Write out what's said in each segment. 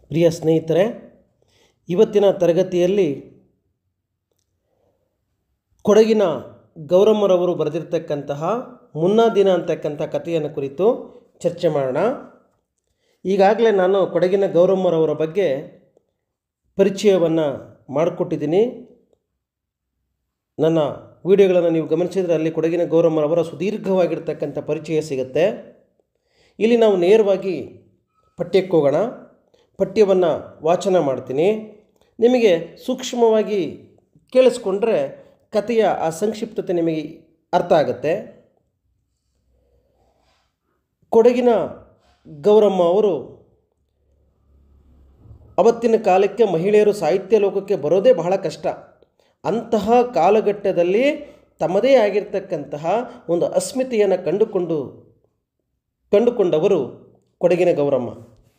ಪ್ರಿಯ ಸ್ನೇಹಿತರೆ, ಇವತ್ತಿನ ತರಗತಿಯಲ್ಲಿ ಕೊಡಗಿನ ಗೌರಮ್ಮರವರು ಬರೆದಿರ್ತಕ್ಕಂತಹ ಮುನ್ನಾ ದಿನ ಅಂತಕ್ಕಂಥ ಕಥೆಯನ್ನು ಕುರಿತು ಚರ್ಚೆ ಮಾಡೋಣ. ಈಗಾಗಲೇ ನಾನು ಕೊಡಗಿನ ಗೌರಮ್ಮರವರ ಬಗ್ಗೆ ಪರಿಚಯವನ್ನು ಮಾಡಿಕೊಟ್ಟಿದ್ದೀನಿ. ನನ್ನ ವಿಡಿಯೋಗಳನ್ನು ನೀವು ಗಮನಿಸಿದರೆ ಅಲ್ಲಿ ಕೊಡಗಿನ ಗೌರಮ್ಮರವರ ಸುದೀರ್ಘವಾಗಿರ್ತಕ್ಕಂಥ ಪರಿಚಯ ಸಿಗುತ್ತೆ. ಇಲ್ಲಿ ನಾವು ನೇರವಾಗಿ ಪಠ್ಯಕ್ಕೆ ಹೋಗೋಣ. ಪಠ್ಯವನ್ನು ವಾಚನ ಮಾಡ್ತೀನಿ. ನಿಮಗೆ ಸೂಕ್ಷ್ಮವಾಗಿ ಕೇಳಿಸ್ಕೊಂಡ್ರೆ ಕಥೆಯ ಆ ಸಂಕ್ಷಿಪ್ತತೆ ನಿಮಗೆ ಅರ್ಥ ಆಗುತ್ತೆ. ಕೊಡಗಿನ ಗೌರಮ್ಮ ಅವರು ಅವತ್ತಿನ ಕಾಲಕ್ಕೆ ಮಹಿಳೆಯರು ಸಾಹಿತ್ಯ ಲೋಕಕ್ಕೆ ಬರೋದೇ ಬಹಳ ಕಷ್ಟ. ಅಂತಹ ಕಾಲಘಟ್ಟದಲ್ಲಿ ತಮ್ಮದೇ ಆಗಿರ್ತಕ್ಕಂತಹ ಒಂದು ಅಸ್ಮಿತೆಯನ್ನು ಕಂಡುಕೊಂಡವರು ಕೊಡಗಿನ ಗೌರಮ್ಮ.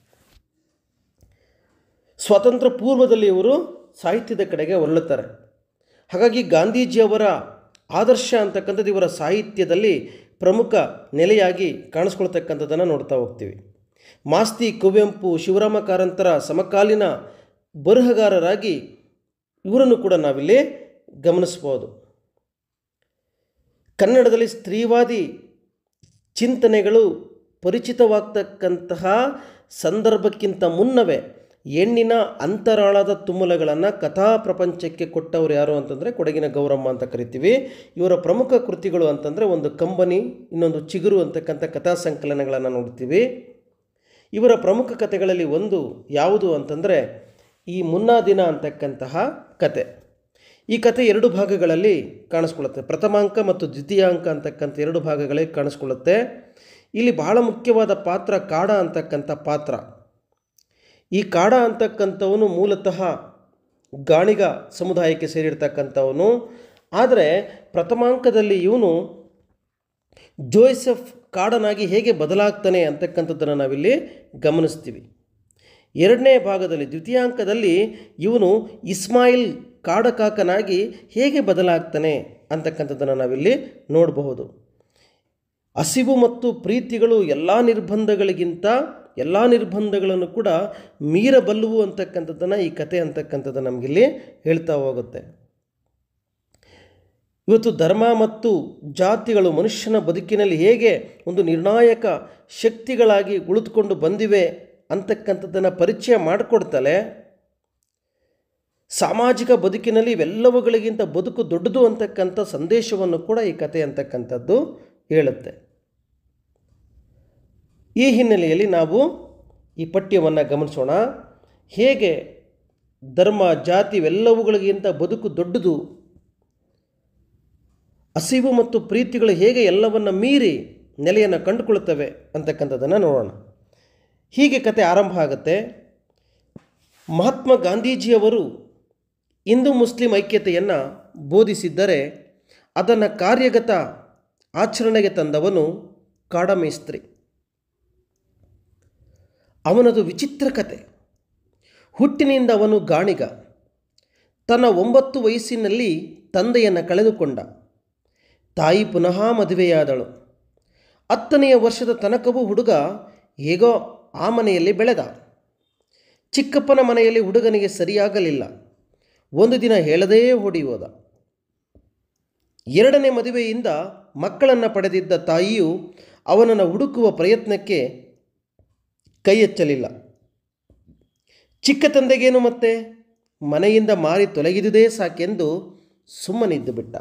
ಸ್ವಾತಂತ್ರ್ಯ ಪೂರ್ವದಲ್ಲಿ ಇವರು ಸಾಹಿತ್ಯದ ಕಡೆಗೆ ಹೊರಳುತ್ತಾರೆ. ಹಾಗಾಗಿ ಗಾಂಧೀಜಿಯವರ ಆದರ್ಶ ಅಂತಕ್ಕಂಥದ್ದು ಇವರ ಸಾಹಿತ್ಯದಲ್ಲಿ ಪ್ರಮುಖ ನೆಲೆಯಾಗಿ ಕಾಣಿಸ್ಕೊಳ್ತಕ್ಕಂಥದ್ದನ್ನು ನೋಡ್ತಾ ಹೋಗ್ತೀವಿ. ಮಾಸ್ತಿ, ಕುವೆಂಪು, ಶಿವರಾಮ ಕಾರಂತರ ಸಮಕಾಲೀನ ಬರಹಗಾರರಾಗಿ ಇವರನ್ನು ಕೂಡ ನಾವಿಲ್ಲಿ ಗಮನಿಸ್ಬೋದು. ಕನ್ನಡದಲ್ಲಿ ಸ್ತ್ರೀವಾದಿ ಚಿಂತನೆಗಳು ಪರಿಚಿತವಾಗ್ತಕ್ಕಂತಹ ಸಂದರ್ಭಕ್ಕಿಂತ ಮುನ್ನವೇ ಹೆಣ್ಣಿನ ಅಂತರಾಳದ ತುಮುಲಗಳನ್ನು ಕಥಾ ಪ್ರಪಂಚಕ್ಕೆ ಕೊಟ್ಟವರು ಯಾರು ಅಂತಂದರೆ ಕೊಡಗಿನ ಗೌರಮ್ಮ ಅಂತ ಕರಿತೀವಿ. ಇವರ ಪ್ರಮುಖ ಕೃತಿಗಳು ಅಂತಂದರೆ ಒಂದು ಕಂಬನಿ, ಇನ್ನೊಂದು ಚಿಗುರು ಅಂತಕ್ಕಂಥ ಕಥಾ ಸಂಕಲನಗಳನ್ನು ನೋಡ್ತೀವಿ. ಇವರ ಪ್ರಮುಖ ಕಥೆಗಳಲ್ಲಿ ಒಂದು ಯಾವುದು ಅಂತಂದರೆ ಈ ಮುನ್ನಾ ದಿನ ಅಂತಕ್ಕಂತಹ ಕತೆ. ಈ ಕತೆ ಎರಡು ಭಾಗಗಳಲ್ಲಿ ಕಾಣಿಸ್ಕೊಳ್ಳುತ್ತೆ. ಪ್ರಥಮಾಂಕ ಮತ್ತು ದ್ವಿತೀಯಾಂಕ ಅಂತಕ್ಕಂಥ ಎರಡು ಭಾಗಗಳಲ್ಲಿ ಕಾಣಿಸ್ಕೊಳ್ಳುತ್ತೆ. ಇಲ್ಲಿ ಬಹಳ ಮುಖ್ಯವಾದ ಪಾತ್ರ ಕಾಡ ಅಂತಕ್ಕಂಥ ಪಾತ್ರ. ಈ ಕಾಡ ಅಂತಕ್ಕಂಥವನು ಮೂಲತಃ ಗಾಣಿಗ ಸಮುದಾಯಕ್ಕೆ ಸೇರಿರ್ತಕ್ಕಂಥವನು. ಆದರೆ ಪ್ರಥಮಾಂಕದಲ್ಲಿ ಇವನು ಜೋಸೆಫ್ ಕಾಡನಾಗಿ ಹೇಗೆ ಬದಲಾಗ್ತಾನೆ ಅಂತಕ್ಕಂಥದ್ದನ್ನು ನಾವಿಲ್ಲಿ ಗಮನಿಸ್ತೀವಿ. ಎರಡನೇ ಭಾಗದಲ್ಲಿ ದ್ವಿತೀಯಾಂಕದಲ್ಲಿ ಇವನು ಇಸ್ಮಾಯಿಲ್ ಕಾಡಕಾಕನಾಗಿ ಹೇಗೆ ಬದಲಾಗ್ತಾನೆ ಅಂತಕ್ಕಂಥದ್ದನ್ನು ನಾವಿಲ್ಲಿ ನೋಡಬಹುದು. ಹಸಿವು ಮತ್ತು ಪ್ರೀತಿಗಳು ಎಲ್ಲ ನಿರ್ಬಂಧಗಳನ್ನು ಕೂಡ ಮೀರಬಲ್ಲುವು ಅಂತಕ್ಕಂಥದ್ದನ್ನು ಈ ಕತೆ ಅಂತಕ್ಕಂಥದ್ದು ನಮಗಿಲ್ಲಿ ಹೇಳ್ತಾ ಹೋಗುತ್ತೆ. ಇವತ್ತು ಧರ್ಮ ಮತ್ತು ಜಾತಿಗಳು ಮನುಷ್ಯನ ಬದುಕಿನಲ್ಲಿ ಹೇಗೆ ಒಂದು ನಿರ್ಣಾಯಕ ಶಕ್ತಿಗಳಾಗಿ ಉಳಿದುಕೊಂಡು ಬಂದಿವೆ ಅಂತಕ್ಕಂಥದ್ದನ್ನು ಪರಿಚಯ ಮಾಡಿಕೊಡ್ತಲೇ ಸಾಮಾಜಿಕ ಬದುಕಿನಲ್ಲಿ ಇವೆಲ್ಲವುಗಳಿಗಿಂತ ಬದುಕು ದೊಡ್ಡದು ಅಂತಕ್ಕಂಥ ಸಂದೇಶವನ್ನು ಕೂಡ ಈ ಕತೆ ಅಂತಕ್ಕಂಥದ್ದು ಹೇಳುತ್ತೆ. ಈ ಹಿನ್ನೆಲೆಯಲ್ಲಿ ನಾವು ಈ ಪಠ್ಯವನ್ನು ಗಮನಿಸೋಣ. ಹೇಗೆ ಧರ್ಮ, ಜಾತಿ ಇವೆಲ್ಲವುಗಳಿಗಿಂತ ಬದುಕು ದೊಡ್ಡದು, ಹಸಿವು ಮತ್ತು ಪ್ರೀತಿಗಳು ಹೇಗೆ ಎಲ್ಲವನ್ನು ಮೀರಿ ನೆಲೆಯನ್ನು ಕಂಡುಕೊಳ್ಳುತ್ತವೆ ಅಂತಕ್ಕಂಥದ್ದನ್ನು ನೋಡೋಣ. ಹೀಗೆ ಕತೆ ಆರಂಭ ಆಗುತ್ತೆ. ಮಹಾತ್ಮ ಗಾಂಧೀಜಿಯವರು ಹಿಂದೂ ಮುಸ್ಲಿಂ ಐಕ್ಯತೆಯನ್ನು ಬೋಧಿಸಿದ್ದರೆ ಅದನ್ನು ಕಾರ್ಯಗತ ಆಚರಣೆಗೆ ತಂದವನು ಕಾಡಮೇಸ್ತ್ರಿ. ಅವನದು ವಿಚಿತ್ರ ಕತೆ. ಹುಟ್ಟಿನಿಂದ ಅವನು ಗಾಣಿಗ. ತನ್ನ 9 ವಯಸ್ಸಿನಲ್ಲಿ ತಂದೆಯನ್ನು ಕಳೆದುಕೊಂಡ. ತಾಯಿ ಪುನಃ ಮದುವೆಯಾದಳು. 10ನೇ ವರ್ಷದ ತನಕವೂ ಹುಡುಗ ಹೇಗೋ ಆ ಮನೆಯಲ್ಲಿ ಬೆಳೆದ. ಚಿಕ್ಕಪ್ಪನ ಮನೆಯಲ್ಲಿ ಹುಡುಗನಿಗೆ ಸರಿಯಾಗಲಿಲ್ಲ. ಒಂದು ದಿನ ಹೇಳದೇ ಓಡಿ ಹೋದ. 2ನೇ ಮದುವೆಯಿಂದ ಮಕ್ಕಳನ್ನು ಪಡೆದಿದ್ದ ತಾಯಿಯು ಅವನನ್ನು ಹುಡುಕುವ ಪ್ರಯತ್ನಕ್ಕೆ ಕೈ ಎಚ್ಚಲಿಲ್ಲ. ಚಿಕ್ಕ ತಂದೆಗೇನು ಮತ್ತೆ, ಮನೆಯಿಂದ ಮಾರಿ ತೊಲಗಿದುದೇ ಸಾಕೆಂದು ಸುಮ್ಮನಿದ್ದು ಬಿಟ್ಟ.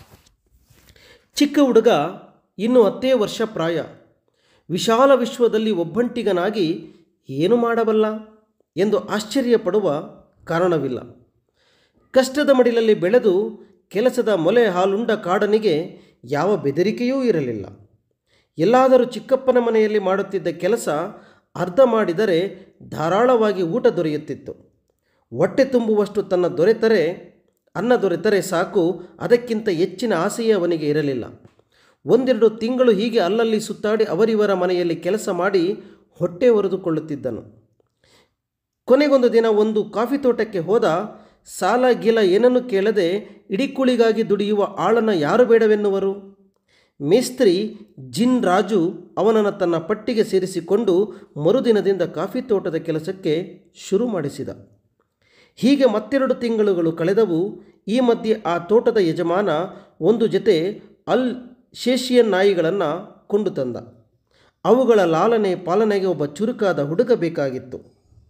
ಚಿಕ್ಕ ಹುಡುಗ ಇನ್ನು 10 ವರ್ಷ ಪ್ರಾಯ. ವಿಶಾಲ ವಿಶ್ವದಲ್ಲಿ ಒಬ್ಬಂಟಿಗನಾಗಿ ಏನು ಮಾಡಬಲ್ಲ ಎಂದು ಆಶ್ಚರ್ಯಪಡುವ ಕಾರಣವಿಲ್ಲ. ಕಷ್ಟದ ಮಡಿಲಲ್ಲಿ ಬೆಳೆದು ಕೆಲಸದ ಮೊಲೆ ಹಾಲುಂಡ ಕಾಡನಿಗೆ ಯಾವ ಬೆದರಿಕೆಯೂ ಇರಲಿಲ್ಲ. ಎಲ್ಲಾದರೂ ಚಿಕ್ಕಪ್ಪನ ಮನೆಯಲ್ಲಿ ಮಾಡುತ್ತಿದ್ದ ಕೆಲಸ ಅರ್ಧ ಮಾಡಿದರೆ ಧಾರಾಳವಾಗಿ ಊಟ ದೊರೆಯುತ್ತಿತ್ತು. ಹೊಟ್ಟೆ ತುಂಬುವಷ್ಟು ಅನ್ನ ದೊರೆತರೆ ಸಾಕು, ಅದಕ್ಕಿಂತ ಹೆಚ್ಚಿನ ಆಸೆಯೇ ಅವನಿಗೆ ಇರಲಿಲ್ಲ. 1-2 ತಿಂಗಳು ಹೀಗೆ ಅಲ್ಲಲ್ಲಿ ಸುತ್ತಾಡಿ ಅವರಿವರ ಮನೆಯಲ್ಲಿ ಕೆಲಸ ಮಾಡಿ ಹೊಟ್ಟೆ ಹೊರೆದುಕೊಳ್ಳುತ್ತಿದ್ದನು. ಕೊನೆಗೊಂದು ದಿನ ಒಂದು ಕಾಫಿ ತೋಟಕ್ಕೆ ಹೋದ. ಸಾಲ ಗೀಲ ಏನನ್ನು ಕೇಳದೆ ಇಡೀ ಕೂಳಿಗಾಗಿ ದುಡಿಯುವ ಆಳನ್ನು ಯಾರು ಬೇಡವೆನ್ನುವರು? ಮೇಸ್ತ್ರಿ ಜಿನ್ ರಾಜು ಅವನನ್ನು ತನ್ನ ಪಟ್ಟಿಗೆ ಸೇರಿಸಿಕೊಂಡು ಮರುದಿನದಿಂದ ಕಾಫಿ ತೋಟದ ಕೆಲಸಕ್ಕೆ ಶುರು ಮಾಡಿಸಿದ. ಹೀಗೆ ಮತ್ತೆರಡು ತಿಂಗಳುಗಳು ಕಳೆದವು. ಈ ಮಧ್ಯೆ ಆ ತೋಟದ ಯಜಮಾನ ಒಂದು ಜೊತೆ ಶೇಷಿಯನ್ ನಾಯಿಗಳನ್ನು ಕೊಂಡು ತಂದ. ಅವುಗಳ ಲಾಲನೆ ಪಾಲನೆಗೆ ಒಬ್ಬ ಚುರುಕಾದ ಹುಡುಗ ಬೇಕಾಗಿತ್ತು.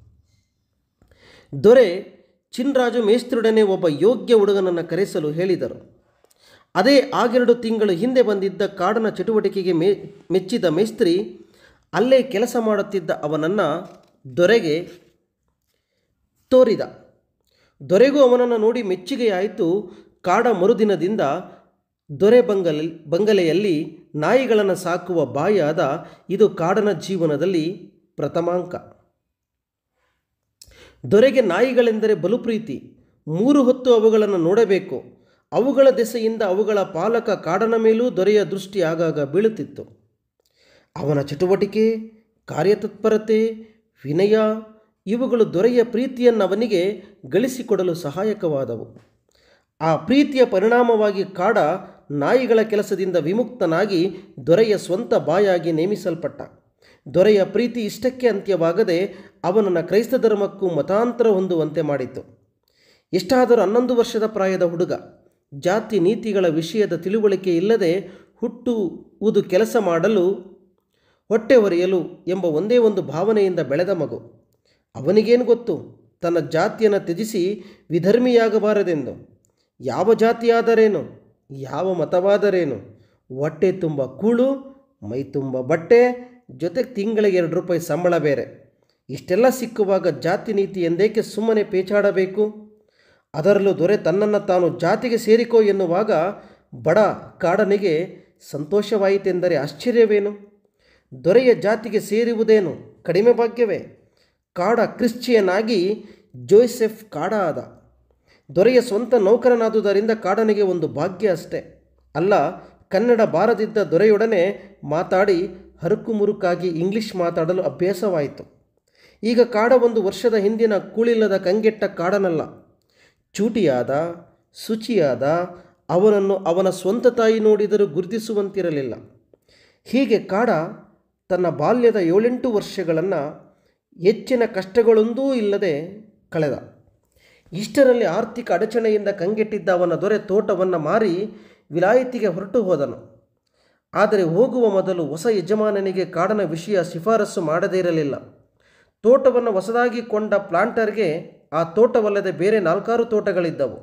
ದೊರೆ ಚಿನ್ರಾಜು ಮೇಸ್ತ್ರಿಯೊಡನೆ ಒಬ್ಬ ಯೋಗ್ಯ ಹುಡುಗನನ್ನು ಕರೆಸಲು ಹೇಳಿದರು. ಅದೇ ಆಗೆರಡು ತಿಂಗಳು ಹಿಂದೆ ಬಂದಿದ್ದ ಕಾಡನ ಚಟುವಟಿಕೆಗೆ ಮೆಚ್ಚಿದ ಮೇಸ್ತ್ರಿ ಅಲ್ಲೇ ಕೆಲಸ ಮಾಡುತ್ತಿದ್ದ ಅವನನ್ನು ದೊರೆಗೆ ತೋರಿದ. ದೊರೆಗೂ ಅವನನ್ನು ನೋಡಿ ಮೆಚ್ಚುಗೆಯಾಯಿತು. ಕಾಡ ಮರುದಿನದಿಂದ ದೊರೆ ಬಂಗಲೆಯಲ್ಲಿ ನಾಯಿಗಳನ್ನು ಸಾಕುವ ಬಾಯಾದ. ಇದು ಕಾಡನ ಜೀವನದಲ್ಲಿ ಪ್ರಥಮಾಂಕ. ದೊರೆಗೆ ನಾಯಿಗಳೆಂದರೆ ಬಲು ಪ್ರೀತಿ. 3 ಹೊತ್ತು ಅವುಗಳನ್ನು ನೋಡಬೇಕು. ಅವುಗಳ ದೆಸೆಯಿಂದ ಅವುಗಳ ಪಾಲಕ ಕಾಡನ ಮೇಲೂ ದೊರೆಯ ದೃಷ್ಟಿ ಆಗಾಗ ಬೀಳುತ್ತಿತ್ತು. ಅವನ ಚಟುವಟಿಕೆ, ಕಾರ್ಯತತ್ಪರತೆ, ವಿನಯ ಇವುಗಳು ದೊರೆಯ ಪ್ರೀತಿಯನ್ನು ಅವನಿಗೆ ಗಳಿಸಿಕೊಡಲು ಸಹಾಯಕವಾದವು. ಆ ಪ್ರೀತಿಯ ಪರಿಣಾಮವಾಗಿ ಕಾಡ ನಾಯಿಗಳ ಕೆಲಸದಿಂದ ವಿಮುಕ್ತನಾಗಿ ದೊರೆಯ ಸ್ವಂತ ಬಾಯಾಗಿ ನೇಮಿಸಲ್ಪಟ್ಟ. ದೊರೆಯ ಪ್ರೀತಿ ಇಷ್ಟಕ್ಕೆ ಅಂತ್ಯವಾಗದೆ ಅವನನ್ನು ಕ್ರೈಸ್ತ ಧರ್ಮಕ್ಕೂ ಮತಾಂತರ ಹೊಂದುವಂತೆ ಮಾಡಿತು. ಎಷ್ಟಾದರೂ 11 ವರ್ಷದ ಪ್ರಾಯದ ಹುಡುಗ, ಜಾತಿ ನೀತಿಗಳ ವಿಷಯದ ತಿಳುವಳಿಕೆ ಇಲ್ಲದೆ ಹುಟ್ಟುವುದು ಕೆಲಸ ಮಾಡಲು ಹೊಟ್ಟೆ ಹೊರೆಯಲು ಎಂಬ ಒಂದೇ ಒಂದು ಭಾವನೆಯಿಂದ ಬೆಳೆದ ಮಗು. ಅವನಿಗೇನು ಗೊತ್ತು ತನ್ನ ಜಾತಿಯನ್ನು ತ್ಯಜಿಸಿ ವಿಧರ್ಮಿಯಾಗಬಾರದೆಂದು. ಯಾವ ಜಾತಿಯಾದರೇನು, ಯಾವ ಮತವಾದರೇನು, ಹೊಟ್ಟೆ ತುಂಬ ಕೂಳು, ಮೈ ತುಂಬ ಬಟ್ಟೆ, ಜೊತೆಗೆ ತಿಂಗಳಿಗೆ 2 ರೂಪಾಯಿ ಸಂಬಳ ಬೇರೆ. ಇಷ್ಟೆಲ್ಲ ಸಿಕ್ಕುವಾಗ ಜಾತಿ ನೀತಿ ಎಂದೇಕೆ ಸುಮ್ಮನೆ ಪೇಚಾಡಬೇಕು? ಅದರಲ್ಲೂ ದೊರೆ ತನ್ನನ್ನು ತಾನು ಜಾತಿಗೆ ಸೇರಿಕೋ ಎನ್ನುವಾಗ ಬಡ ಕಾಡನಿಗೆ ಸಂತೋಷವಾಯಿತೆಂದರೆ ಆಶ್ಚರ್ಯವೇನು? ದೊರೆಯ ಜಾತಿಗೆ ಸೇರುವುದೇನು ಕಡಿಮೆ ಭಾಗ್ಯವೇ? ಕಾಡ ಕ್ರಿಶ್ಚಿಯನ್ ಆಗಿ ಜೋಸೆಫ್ ಕಾಡ ಆದ. ದೊರೆಯ ಸ್ವಂತ ನೌಕರನಾದುದರಿಂದ ಕಾಡನಿಗೆ ಒಂದು ಭಾಗ್ಯ ಅಷ್ಟೇ. ಅಲ್ಲ, ಕನ್ನಡ ಬಾರದಿದ್ದ ದೊರೆಯೊಡನೆ ಮಾತಾಡಿ ಹರುಕುಮುರುಕಾಗಿ ಇಂಗ್ಲಿಷ್ ಮಾತಾಡಲು ಅಭ್ಯಾಸವಾಯಿತು. ಈಗ ಕಾಡ 1 ವರ್ಷದ ಹಿಂದಿನ ಕೂಳಿಲ್ಲದ ಕಂಗೆಟ್ಟ ಕಾಡನಲ್ಲ. ಚೂಟಿಯಾದ, ಶುಚಿಯಾದ, ಅವನನ್ನು ಅವನ ಸ್ವಂತ ತಾಯಿ ನೋಡಿದರೂ ಗುರುತಿಸುವಂತಿರಲಿಲ್ಲ. ಹೀಗೆ ಕಾಡ ತನ್ನ ಬಾಲ್ಯದ 7-8 ವರ್ಷಗಳನ್ನು ಹೆಚ್ಚಿನ ಕಷ್ಟಗಳೊಂದೂ ಇಲ್ಲದೆ ಕಳೆದ. ಇಷ್ಟರಲ್ಲಿ ಆರ್ಥಿಕ ಅಡಚಣೆಯಿಂದ ಕಂಗೆಟ್ಟಿದ್ದ ಅವನ ದೊರೆ ತೋಟವನ್ನು ಮಾರಿ ವಿಲಾಯತಿಗೆ ಹೊರಟು ಹೋದನು. ಆದರೆ ಹೋಗುವ ಮೊದಲು ಹೊಸ ಯಜಮಾನನಿಗೆ ಕಾಡನ ವಿಷಯ ಶಿಫಾರಸು ಮಾಡದೇ ಇರಲಿಲ್ಲ. ತೋಟವನ್ನು ಹೊಸದಾಗಿ ಕೊಂಡ ಪ್ಲಾಂಟರ್ಗೆ ಆ ತೋಟವಲ್ಲದೆ ಬೇರೆ 4-6 ತೋಟಗಳಿದ್ದವು.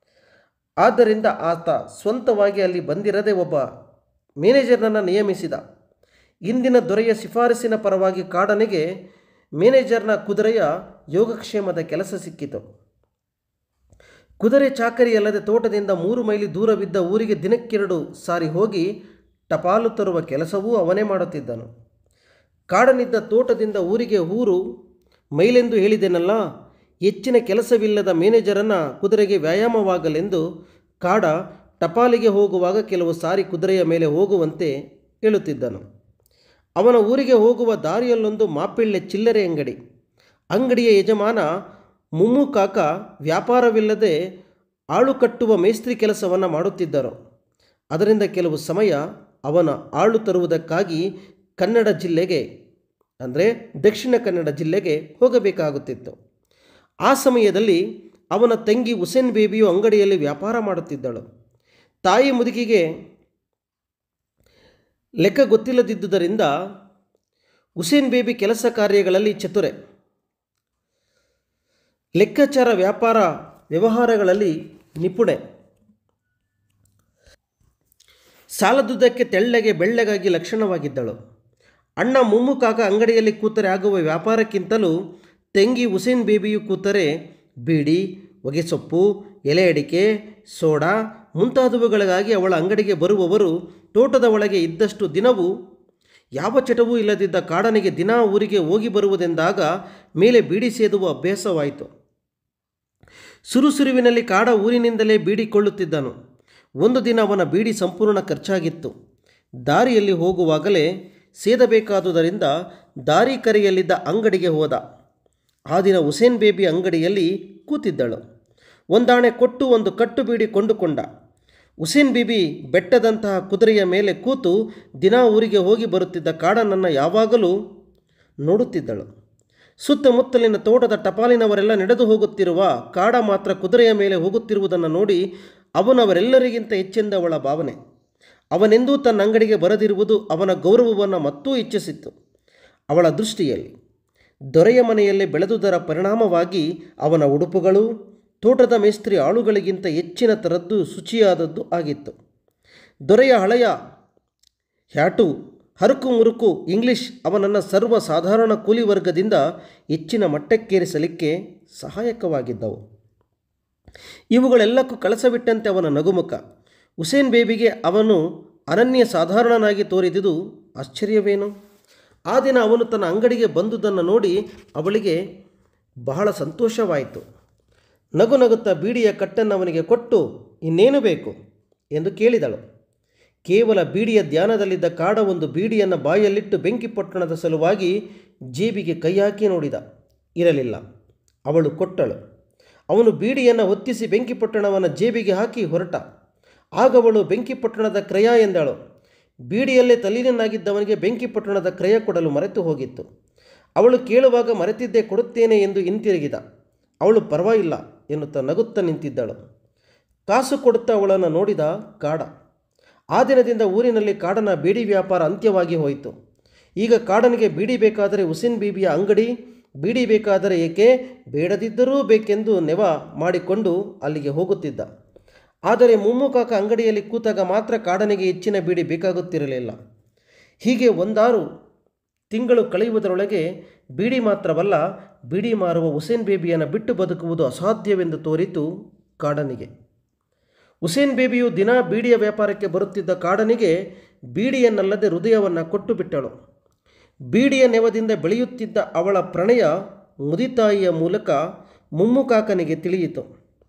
ಆದ್ದರಿಂದ ಆತ ಸ್ವಂತವಾಗಿ ಅಲ್ಲಿ ಬಂದಿರದೆ ಒಬ್ಬ ಮ್ಯಾನೇಜರ್ನನ್ನು ನಿಯಮಿಸಿದ. ಇಂದಿನ ದೊರೆಯ ಶಿಫಾರಸಿನ ಪರವಾಗಿ ಕಾಡನಿಗೆ ಮ್ಯಾನೇಜರ್ನ ಕುದುರೆಯ ಯೋಗಕ್ಷೇಮದ ಕೆಲಸ ಸಿಕ್ಕಿತು. ಕುದುರೆ ಚಾಕರಿಯಲ್ಲದೆ ತೋಟದಿಂದ 3 ಮೈಲಿ ದೂರವಿದ್ದ ಊರಿಗೆ ದಿನಕ್ಕೆ 2 ಸಾರಿ ಹೋಗಿ ಟಪಾಲು ತರುವ ಕೆಲಸವೂ ಅವನೇ ಮಾಡುತ್ತಿದ್ದನು. ಕಾಡನಿದ್ದ ತೋಟದಿಂದ ಊರಿಗೆ 3 ಮೈಲೆಂದು ಹೇಳಿದೆನಲ್ಲ. ಹೆಚ್ಚಿನ ಕೆಲಸವಿಲ್ಲದ ಮ್ಯಾನೇಜರನ್ನು ಕುದುರೆಗೆ ವ್ಯಾಯಾಮವಾಗಲೆಂದು ಕಾಡ ಟಪಾಲಿಗೆ ಹೋಗುವಾಗ ಕೆಲವು ಸಾರಿ ಕುದುರೆಯ ಮೇಲೆ ಹೋಗುವಂತೆ ಹೇಳುತ್ತಿದ್ದನು. ಅವನ ಊರಿಗೆ ಹೋಗುವ ದಾರಿಯಲ್ಲೊಂದು ಮಾಪಿಳ್ಳೆ ಚಿಲ್ಲರೆ ಅಂಗಡಿಯ ಯಜಮಾನ ಮುಮ್ಮು ಕಾಕ ವ್ಯಾಪಾರವಿಲ್ಲದೆ ಆಳು ಕಟ್ಟುವ ಮೇಸ್ತ್ರಿ ಕೆಲಸವನ್ನು ಮಾಡುತ್ತಿದ್ದರು. ಅದರಿಂದ ಕೆಲವು ಸಮಯ ಅವನ ಆಳು ತರುವುದಕ್ಕಾಗಿ ಕನ್ನಡ ಜಿಲ್ಲೆಗೆ ಅಂದರೆ ದಕ್ಷಿಣ ಕನ್ನಡ ಜಿಲ್ಲೆಗೆ ಹೋಗಬೇಕಾಗುತ್ತಿತ್ತು. ಆ ಸಮಯದಲ್ಲಿ ಅವನ ತಂಗಿ ಹುಸೇನ್ ಬೇಬಿಯು ಅಂಗಡಿಯಲ್ಲಿ ವ್ಯಾಪಾರ ಮಾಡುತ್ತಿದ್ದಳು. ತಾಯಿ ಮುದುಕಿಗೆ ಲೆಕ್ಕ ಗೊತ್ತಿಲ್ಲದಿದ್ದುದರಿಂದ ಹುಸೇನ್ ಬೇಬಿ ಕೆಲಸ ಕಾರ್ಯಗಳಲ್ಲಿ ಚತುರೆ. ಲೆಕ್ಕಾಚಾರ ವ್ಯಾಪಾರ ವ್ಯವಹಾರಗಳಲ್ಲಿ ನಿಪುಣೆ. ಸಾಲದುದ್ದಕ್ಕೆ ತೆಳ್ಳಗೆ ಬೆಳ್ಳಗಾಗಿ ಲಕ್ಷಣವಾಗಿದ್ದಳು. ಅಣ್ಣ ಮುಮ್ಮು ಕಾಕ ಅಂಗಡಿಯಲ್ಲಿ ಕೂತರೆ ಆಗುವ ವ್ಯಾಪಾರಕ್ಕಿಂತಲೂ ತಂಗಿ ಹುಸೇನ್ ಬೇಬಿಯು ಕೂತರೆ ಬೀಡಿ, ಹೊಗೆಸೊಪ್ಪು, ಎಲೆ ಅಡಿಕೆ, ಸೋಡಾ ಮುಂತಾದವುಗಳಿಗಾಗಿ ಅವಳ ಅಂಗಡಿಗೆ ಬರುವವರು ತೋಟದ ಒಳಗೆ ಇದ್ದಷ್ಟು ದಿನವೂ ಯಾವ ಚಟವೂ ಇಲ್ಲದಿದ್ದ ಕಾಡನಿಗೆ ದಿನಾ ಊರಿಗೆ ಹೋಗಿ ಬರುವುದೆಂದಾಗ ಮೇಲೆ ಬೀಡಿ ಸೇದುವ ಅಭ್ಯಾಸವಾಯಿತು. ಸುರುಸುರುವಿನಲ್ಲಿ ಕಾಡ ಊರಿನಿಂದಲೇ ಬೀಡಿ ಕೊಳ್ಳುತ್ತಿದ್ದನು. ಒಂದು ದಿನ ಅವನ ಬೀಡಿ ಸಂಪೂರ್ಣ ಖರ್ಚಾಗಿತ್ತು. ದಾರಿಯಲ್ಲಿ ಹೋಗುವಾಗಲೇ ಸೇದಬೇಕಾದುದರಿಂದ ದಾರಿ ಕರೆಯಲ್ಲಿದ್ದ ಅಂಗಡಿಗೆ ಹೋದ. ಆ ದಿನ ಹುಸೇನ್ ಬೇಬಿ ಅಂಗಡಿಯಲ್ಲಿ ಕೂತಿದ್ದಳು. ಒಂದಾಣೆ ಕೊಟ್ಟು ಒಂದು ಕಟ್ಟು ಬೀಡಿ ಕೊಂಡುಕೊಂಡ. ಹುಸೇನ್ ಬೀಬಿ ಬೆಟ್ಟದಂತಹ ಕುದುರೆಯ ಮೇಲೆ ಕೂತು ದಿನಾ ಊರಿಗೆ ಹೋಗಿ ಬರುತ್ತಿದ್ದ ಕಾಡನನ್ನು ಯಾವಾಗಲೂ ನೋಡುತ್ತಿದ್ದಳು. ಸುತ್ತಮುತ್ತಲಿನ ತೋಟದ ಟಪಾಲಿನವರೆಲ್ಲ ನಡೆದು ಹೋಗುತ್ತಿರುವ ಕಾಡ ಮಾತ್ರ ಕುದುರೆಯ ಮೇಲೆ ಹೋಗುತ್ತಿರುವುದನ್ನು ನೋಡಿ ಅವನವರೆಲ್ಲರಿಗಿಂತ ಹೆಚ್ಚೆಂದವಳ ಭಾವನೆ. ಅವನೆಂದೂ ತನ್ನ ಅಂಗಡಿಗೆ ಬರದಿರುವುದು ಅವನ ಗೌರವವನ್ನು ಮತ್ತೂ ಹೆಚ್ಚಿಸಿತ್ತು. ಅವಳ ದೃಷ್ಟಿಯಲ್ಲಿ ದೊರೆಯ ಮನೆಯಲ್ಲಿ ಬೆಳೆದುದರ ಪರಿಣಾಮವಾಗಿ ಅವನ ಉಡುಪುಗಳು ತೋಟದ ಮೇಸ್ತ್ರಿ ಆಳುಗಳಿಗಿಂತ ಹೆಚ್ಚಿನ ಥರದ್ದು ಶುಚಿಯಾದದ್ದು ಆಗಿತ್ತು. ದೊರೆಯ ಹಳೆಯ ಹ್ಯಾಟು ಹರುಕು ಮುರುಕು ಇಂಗ್ಲಿಷ್ ಅವನನ್ನು ಸರ್ವ ಸಾಧಾರಣ ಕೂಲಿ ವರ್ಗದಿಂದ ಹೆಚ್ಚಿನ ಮಟ್ಟಕ್ಕೇರಿಸಲಿಕ್ಕೆ ಸಹಾಯಕವಾಗಿದ್ದವು. ಇವುಗಳೆಲ್ಲಕ್ಕೂ ಕಳಸವಿಟ್ಟಂತೆ ಅವನ ನಗುಮುಖ. ಹುಸೇನ್ ಬೇಬಿಗೆ ಅವನು ಅನನ್ಯ ಸಾಧಾರಣನಾಗಿ ತೋರಿದುದು ಆಶ್ಚರ್ಯವೇನು? ಆ ದಿನ ಅವನು ತನ್ನ ಅಂಗಡಿಗೆ ಬಂದುದನ್ನು ನೋಡಿ ಅವಳಿಗೆ ಬಹಳ ಸಂತೋಷವಾಯಿತು. ನಗು ನಗುತ್ತಾ ಬೀಡಿಯ ಕಟ್ಟನ್ನು ಅವನಿಗೆ ಕೊಟ್ಟು, ಇನ್ನೇನು ಬೇಕು ಎಂದು ಕೇಳಿದಳು. ಕೇವಲ ಬೀಡಿಯ ಧ್ಯಾನದಲ್ಲಿದ್ದ ಕಾಡ ಒಂದು ಬೀಡಿಯನ್ನು ಬಾಯಲ್ಲಿಟ್ಟು ಬೆಂಕಿಪೊಟ್ಟಣದ ಸಲುವಾಗಿ ಜೇಬಿಗೆ ಕೈ ಹಾಕಿ ನೋಡಿದ. ಇರಲಿಲ್ಲ. ಅವಳು ಕೊಟ್ಟಳು. ಅವನು ಬೀಡಿಯನ್ನು ಹೊತ್ತಿಸಿ ಬೆಂಕಿಪೊಟ್ಟಣವನ್ನು ಜೇಬಿಗೆ ಹಾಕಿ ಹೊರಟ. ಆಗವಳು ಬೆಂಕಿಪೊಟ್ಟಣದ ಕ್ರಯ ಎಂದಳು. ಬೀಡಿಯಲ್ಲೇ ತಲ್ಲೀನನಾಗಿದ್ದವನಿಗೆ ಬೆಂಕಿಪೊಟ್ಟಣದ ಕ್ರಯ ಕೊಡಲು ಮರೆತು ಹೋಗಿತ್ತು. ಅವಳು ಕೇಳುವಾಗ ಮರೆತಿದ್ದೇ ಕೊಡುತ್ತೇನೆ ಎಂದು ಹಿಂತಿರುಗಿದ. ಅವಳು ಪರವಾಗಿಲ್ಲ ಎನ್ನುತ್ತಾ ನಗುತ್ತಾ ನಿಂತಿದ್ದಳು. ಕಾಸು ಕೊಡುತ್ತಾ ಅವಳನ್ನು ನೋಡಿದ ಕಾಡ. ಆ ದಿನದಿಂದ ಊರಿನಲ್ಲಿ ಕಾಡನ ಬೀಡಿ ವ್ಯಾಪಾರ ಅಂತ್ಯವಾಗಿ ಹೋಯಿತು. ಈಗ ಕಾಡನಿಗೆ ಬೀಡಿ ಬೇಕಾದರೆ ಹುಸೇನ್ ಬೀಬಿಯ ಅಂಗಡಿ, ಬೀಡಿ ಬೇಕಾದರೆ ಏಕೆ ಬೇಡದಿದ್ದರೂ ಬೇಕೆಂದು ನೆವ ಮಾಡಿಕೊಂಡು ಅಲ್ಲಿಗೆ ಹೋಗುತ್ತಿದ್ದ. ಆದರೆ ಮುಮ್ಮುಕಾಕ ಅಂಗಡಿಯಲ್ಲಿ ಕೂತಾಗ ಮಾತ್ರ ಕಾಡನಿಗೆ ಹೆಚ್ಚಿನ ಬೀಡಿ ಬೇಕಾಗುತ್ತಿರಲಿಲ್ಲ. ಹೀಗೆ 1-6 ತಿಂಗಳು ಕಳೆಯುವುದರೊಳಗೆ ಬೀಡಿ ಮಾತ್ರವಲ್ಲ, ಬೀಡಿ ಮಾರುವ ಹುಸೇನ್ ಬೇಬಿಯನ್ನು ಬಿಟ್ಟು ಬದುಕುವುದು ಅಸಾಧ್ಯವೆಂದು ತೋರಿತು ಕಾಡನಿಗೆ. ಹುಸೇನ್ ಬೇಬಿಯು ದಿನ ಬೀಡಿಯ ವ್ಯಾಪಾರಕ್ಕೆ ಬರುತ್ತಿದ್ದ ಕಾಡನಿಗೆ ಬೀಡಿಯನ್ನಲ್ಲದೆ ಹೃದಯವನ್ನು ಕೊಟ್ಟು ಬಿಟ್ಟಳು. ಬೀಡಿಯ ನೆವದಿಂದ ಬೆಳೆಯುತ್ತಿದ್ದ ಅವಳ ಪ್ರಣಯ ಮುದಿತಾಯಿಯ ಮೂಲಕ ಮುಮ್ಮುಕಾಕನಿಗೆ ತಿಳಿಯಿತು.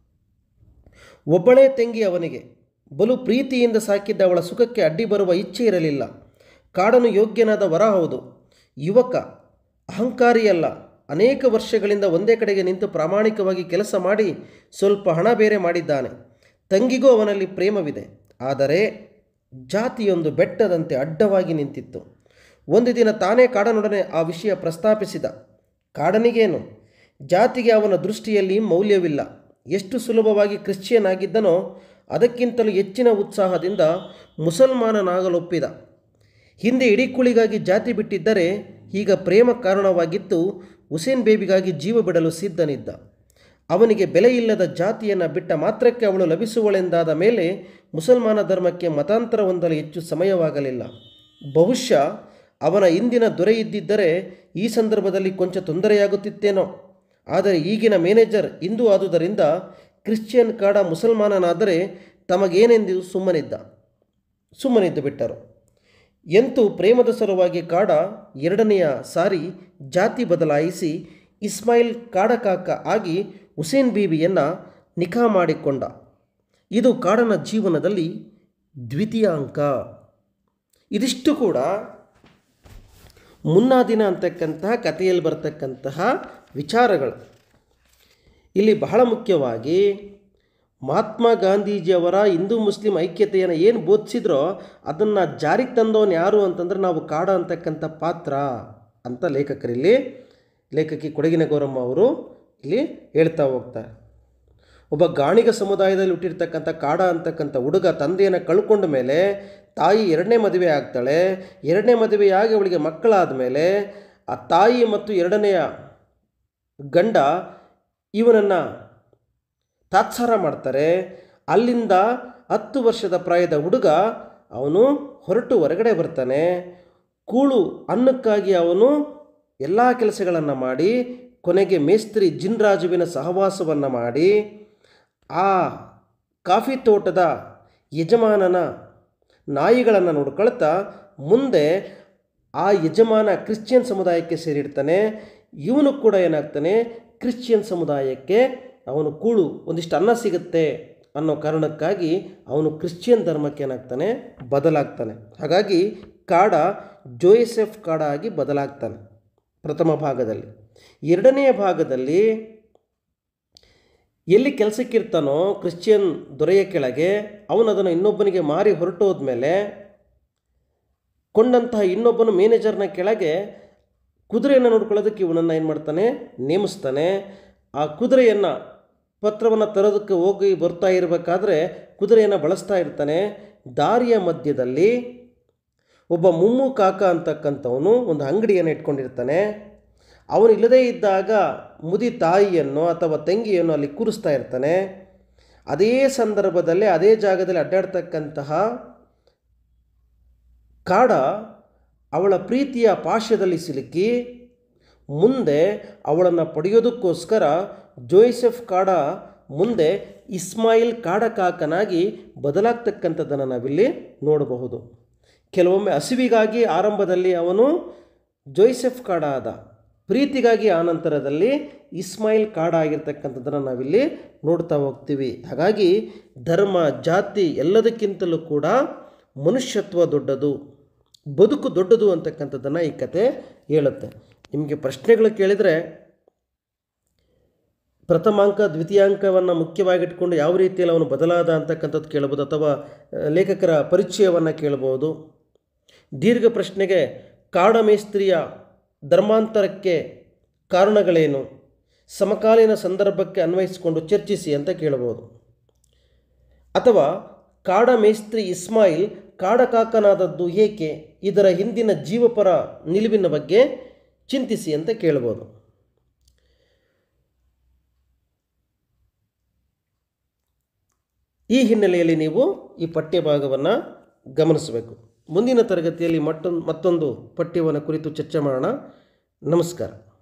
ಒಬ್ಬಳೇ ತಂಗಿ ಅವನಿಗೆ. ಬಲು ಪ್ರೀತಿಯಿಂದ ಸಾಕಿದ್ದ ಅವಳ ಸುಖಕ್ಕೆ ಅಡ್ಡಿ ಬರುವ ಇಚ್ಛೆ ಇರಲಿಲ್ಲ. ಕಾಡನು ಯೋಗ್ಯನಾದ ವರ ಹೌದು. ಯುವಕ, ಅಹಂಕಾರಿಯಲ್ಲ. ಅನೇಕ ವರ್ಷಗಳಿಂದ ಒಂದೇ ಕಡೆಗೆ ನಿಂತು ಪ್ರಾಮಾಣಿಕವಾಗಿ ಕೆಲಸ ಮಾಡಿ ಸ್ವಲ್ಪ ಹಣ ಬೇರೆ ಮಾಡಿದ್ದಾನೆ. ತಂಗಿಗೂ ಅವನಲ್ಲಿ ಪ್ರೇಮವಿದೆ. ಆದರೆ ಜಾತಿಯೊಂದು ಬೆಟ್ಟದಂತೆ ಅಡ್ಡವಾಗಿ ನಿಂತಿತ್ತು. ಒಂದು ದಿನ ತಾನೇ ಕಾಡನೊಡನೆ ಆ ವಿಷಯ ಪ್ರಸ್ತಾಪಿಸಿದ. ಕಾಡನಿಗೇನು, ಜಾತಿಗೆ ಅವನ ದೃಷ್ಟಿಯಲ್ಲಿ ಮೌಲ್ಯವಿಲ್ಲ. ಎಷ್ಟು ಸುಲಭವಾಗಿ ಕ್ರಿಶ್ಚಿಯನ್ ಆಗಿದ್ದನೋ ಅದಕ್ಕಿಂತಲೂ ಹೆಚ್ಚಿನ ಉತ್ಸಾಹದಿಂದ ಮುಸಲ್ಮಾನನಾಗಲೊಪ್ಪಿದ. ಹಿಂದೆ ಇಡೀ ಕುಳಿಗಾಗಿ ಜಾತಿ ಬಿಟ್ಟಿದ್ದರೆ ಈಗ ಪ್ರೇಮ ಕಾರಣವಾಗಿತ್ತು ಹುಸೇನ್ ಬೇಬಿಗಾಗಿ ಜೀವ ಬಿಡಲು ಸಿದ್ಧನಿದ್ದ. ಅವನಿಗೆ ಬೆಲೆಯಿಲ್ಲದ ಜಾತಿಯನ್ನು ಬಿಟ್ಟ ಮಾತ್ರಕ್ಕೆ ಅವಳು ಲಭಿಸುವಳೆಂದಾದ ಮೇಲೆ ಮುಸಲ್ಮಾನ ಧರ್ಮಕ್ಕೆ ಮತಾಂತರ ಹೊಂದಲು ಹೆಚ್ಚು ಸಮಯವಾಗಲಿಲ್ಲ. ಬಹುಶಃ ಅವನ ಇಂದಿನ ದೊರೆ ಇದ್ದಿದ್ದರೆ ಈ ಸಂದರ್ಭದಲ್ಲಿ ಕೊಂಚ ತೊಂದರೆಯಾಗುತ್ತಿತ್ತೇನೋ. ಆದರೆ ಈಗಿನ ಮ್ಯಾನೇಜರ್ ಹಿಂದೂ ಆದುದರಿಂದ ಕ್ರಿಶ್ಚಿಯನ್ ಕಾಡ ಮುಸಲ್ಮಾನನಾದರೆ ತಮಗೇನೆಂದು ಸುಮ್ಮನಿದ್ದು ಬಿಟ್ಟರು. ಎಂತೂ ಪ್ರೇಮದ ಸಲುವಾಗಿ ಕಾಡ 2ನೆಯ ಸಾರಿ ಜಾತಿ ಬದಲಾಯಿಸಿ ಇಸ್ಮಾಯಿಲ್ ಕಾಡಕಾಕ ಆಗಿ ಹುಸೇನ್ ಬೀಬಿಯನ್ನು ನಿಖಾ ಮಾಡಿಕೊಂಡ. ಇದು ಕಾಡನ ಜೀವನದಲ್ಲಿ ದ್ವಿತೀಯ ಅಂಕ. ಇದಿಷ್ಟು ಕೂಡ ಮುನ್ನಾ ದಿನ ಅಂತಕ್ಕಂತಹ ಕಥೆಯಲ್ಲಿ ಬರ್ತಕ್ಕಂತಹ ವಿಚಾರಗಳು. ಇಲ್ಲಿ ಬಹಳ ಮುಖ್ಯವಾಗಿ ಮಹಾತ್ಮ ಗಾಂಧೀಜಿಯವರ ಹಿಂದೂ ಮುಸ್ಲಿಂ ಐಕ್ಯತೆಯನ್ನು ಏನು ಬೋಧಿಸಿದ್ರೋ ಅದನ್ನು ಜಾರಿಗೆ ತಂದವನು ಯಾರು ಅಂತಂದರೆ ನಾವು ಕಾಡ ಅಂತಕ್ಕಂಥ ಪಾತ್ರ ಅಂತ ಲೇಖಕಿ ಕೊಡಗಿನ ಗೌರಮ್ಮ ಅವರು ಇಲ್ಲಿ ಹೇಳ್ತಾ ಹೋಗ್ತಾರೆ. ಒಬ್ಬ ಗಾಣಿಗ ಸಮುದಾಯದಲ್ಲಿ ಹುಟ್ಟಿರ್ತಕ್ಕಂಥ ಕಾಡ ಅಂತಕ್ಕಂಥ ಹುಡುಗ ತಂದೆಯನ್ನು ಕಳ್ಕೊಂಡ ಮೇಲೆ ತಾಯಿ 2ನೇ ಮದುವೆ ಆಗ್ತಾಳೆ. 2ನೇ ಮದುವೆಯಾಗಿ ಅವಳಿಗೆ ಮಕ್ಕಳಾದ ಮೇಲೆ ಆ ತಾಯಿ ಮತ್ತು 2ನೆಯ ಗಂಡ ಇವನನ್ನು ತಾತ್ಸಾರ ಮಾಡ್ತಾರೆ. ಅಲ್ಲಿಂದ 10 ವರ್ಷದ ಪ್ರಾಯದ ಹುಡುಗ ಅವನು ಹೊರಟು ಹೊರಗಡೆ ಬರ್ತಾನೆ. ಕೂಳು ಅನ್ನಕ್ಕಾಗಿ ಅವನು ಎಲ್ಲ ಕೆಲಸಗಳನ್ನು ಮಾಡಿ ಕೊನೆಗೆ ಮೇಸ್ತ್ರಿ ಜಿನ್ರಾಜುವಿನ ಸಹವಾಸವನ್ನು ಮಾಡಿ ಆ ಕಾಫಿ ತೋಟದ ಯಜಮಾನನ ನಾಯಿಗಳನ್ನು ನೋಡ್ಕೊಳ್ತಾ ಮುಂದೆ ಆ ಯಜಮಾನ ಕ್ರಿಶ್ಚಿಯನ್ ಸಮುದಾಯಕ್ಕೆ ಸೇರಿರ್ತಾನೆ. ಇವನು ಕೂಡ ಏನಾಗ್ತಾನೆ, ಕ್ರಿಶ್ಚಿಯನ್ ಸಮುದಾಯಕ್ಕೆ ಅವನು ಕೂಳು ಒಂದಿಷ್ಟು ಅನ್ನ ಸಿಗುತ್ತೆ ಅನ್ನೋ ಕಾರಣಕ್ಕಾಗಿ ಅವನು ಕ್ರಿಶ್ಚಿಯನ್ ಧರ್ಮಕ್ಕೆ ಏನಾಗ್ತಾನೆ, ಬದಲಾಗ್ತಾನೆ. ಹಾಗಾಗಿ ಕಾಡ ಜೋಸೆಫ್ ಕಾಡ ಆಗಿ ಬದಲಾಗ್ತಾನೆ ಪ್ರಥಮ ಭಾಗದಲ್ಲಿ. 2ನೆಯ ಭಾಗದಲ್ಲಿ ಎಲ್ಲಿ ಕೆಲಸಕ್ಕಿರ್ತಾನೋ ಕ್ರಿಶ್ಚಿಯನ್ ದೊರೆಯ ಕೆಳಗೆ, ಅವನು ಅದನ್ನು ಇನ್ನೊಬ್ಬನಿಗೆ ಮಾರಿ ಹೊರಟೋದ್ಮೇಲೆ ಕೊಂಡಂತಹ ಇನ್ನೊಬ್ಬನು ಮ್ಯಾನೇಜರ್ನ ಕೆಳಗೆ ಕುದುರೆಯನ್ನು ನೋಡ್ಕೊಳ್ಳೋದಕ್ಕೆ ಇವನನ್ನು ಏನು ಮಾಡ್ತಾನೆ, ನೇಮಿಸ್ತಾನೆ. ಆ ಕುದುರೆಯನ್ನು ಪತ್ರವನ್ನು ತರೋದಕ್ಕೆ ಹೋಗಿ ಬರ್ತಾ ಇರಬೇಕಾದ್ರೆ ಕುದುರೆಯನ್ನು ಬಳಸ್ತಾ ಇರ್ತಾನೆ. ದಾರಿಯ ಮಧ್ಯದಲ್ಲಿ ಒಬ್ಬ ಮುಮ್ಮು ಕಾಕ ಅಂತಕ್ಕಂಥವನು ಒಂದು ಅಂಗಡಿಯನ್ನು ಇಟ್ಕೊಂಡಿರ್ತಾನೆ. ಅವನು ಇಲ್ಲದೇ ಇದ್ದಾಗ ಮುದಿ ತಾಯಿಯನ್ನು ಅಥವಾ ತಂಗಿಯನ್ನು ಅಲ್ಲಿ ಕೂರಿಸ್ತಾ ಇರ್ತಾನೆ. ಅದೇ ಸಂದರ್ಭದಲ್ಲಿ ಅದೇ ಜಾಗದಲ್ಲಿ ಅಡ್ಡಾಡ್ತಕ್ಕಂತಹ ಕಾಡ ಅವಳ ಪ್ರೀತಿಯ ಪಾಶದಲ್ಲಿ ಸಿಲುಕಿ ಮುಂದೆ ಅವಳನ್ನು ಪಡೆಯೋದಕ್ಕೋಸ್ಕರ ಜೋಸೆಫ್ ಕಾಡ ಮುಂದೆ ಇಸ್ಮಾಯಿಲ್ ಕಾಡಕಾಕನಾಗಿ ಬದಲಾಗ್ತಕ್ಕಂಥದ್ದನ್ನು ನಾವಿಲ್ಲಿ ನೋಡಬಹುದು. ಕೆಲವೊಮ್ಮೆ ಹಸಿವಿಗಾಗಿ ಆರಂಭದಲ್ಲಿ ಅವನು ಜೋಸೆಫ್ ಕಾಡ ಆದ, ಪ್ರೀತಿಗಾಗಿ ಆನಂತರದಲ್ಲಿ ಇಸ್ಮಾಯಿಲ್ ಕಾಡ ಆಗಿರ್ತಕ್ಕಂಥದ್ದನ್ನು ನಾವಿಲ್ಲಿ ನೋಡ್ತಾ ಹೋಗ್ತೀವಿ. ಹಾಗಾಗಿ ಧರ್ಮ, ಜಾತಿ ಎಲ್ಲದಕ್ಕಿಂತಲೂ ಕೂಡ ಮನುಷ್ಯತ್ವ ದೊಡ್ಡದು, ಬದುಕು ದೊಡ್ಡದು ಅಂತಕ್ಕಂಥದ್ದನ್ನು ಈ ಕತೆ ಹೇಳುತ್ತೆ. ನಿಮಗೆ ಪ್ರಶ್ನೆಗಳು ಕೇಳಿದರೆ ಪ್ರಥಮಾಂಕ ದ್ವಿತೀಯಾಂಕವನ್ನು ಮುಖ್ಯವಾಗಿಟ್ಕೊಂಡು ಯಾವ ರೀತಿಯಲ್ಲಿ ಅವನು ಬದಲಾದ ಅಂತಕ್ಕಂಥದ್ದು ಕೇಳ್ಬೋದು, ಅಥವಾ ಲೇಖಕರ ಪರಿಚಯವನ್ನು ಕೇಳ್ಬೋದು. ದೀರ್ಘ ಪ್ರಶ್ನೆಗೆ ಕಾಡಮೇಸ್ತ್ರಿಯ ಧರ್ಮಾಂತರಕ್ಕೆ ಕಾರಣಗಳೇನು, ಸಮಕಾಲೀನ ಸಂದರ್ಭಕ್ಕೆ ಅನ್ವಯಿಸಿಕೊಂಡು ಚರ್ಚಿಸಿ ಅಂತ ಕೇಳ್ಬೋದು. ಅಥವಾ ಕಾಡಮೇಸ್ತ್ರಿ ಇಸ್ಮಾಯಿಲ್ ಕಾಡಕಾಕನಾದದ್ದು ಏಕೆ, ಇದರ ಹಿಂದಿನ ಜೀವಪರ ನಿಲುವಿನ ಬಗ್ಗೆ ಚಿಂತಿಸಿ ಅಂತ ಕೇಳ್ಬೋದು. ಈ ಹಿನ್ನೆಲೆಯಲ್ಲಿ ನೀವು ಈ ಪಠ್ಯಭಾಗವನ್ನು ಗಮನಿಸಬೇಕು. ಮುಂದಿನ ತರಗತಿಯಲ್ಲಿ ಮತ್ತೊಂದು ಪಠ್ಯವನ್ನು ಕುರಿತು ಚರ್ಚೆ ಮಾಡೋಣ. ನಮಸ್ಕಾರ.